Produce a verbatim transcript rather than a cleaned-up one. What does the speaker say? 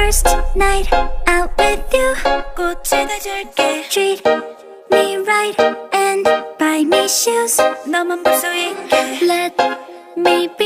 first night out with you. 꽃을 다 줄게. Treat me right and buy me shoes. 너만 볼 수 있게. Let me be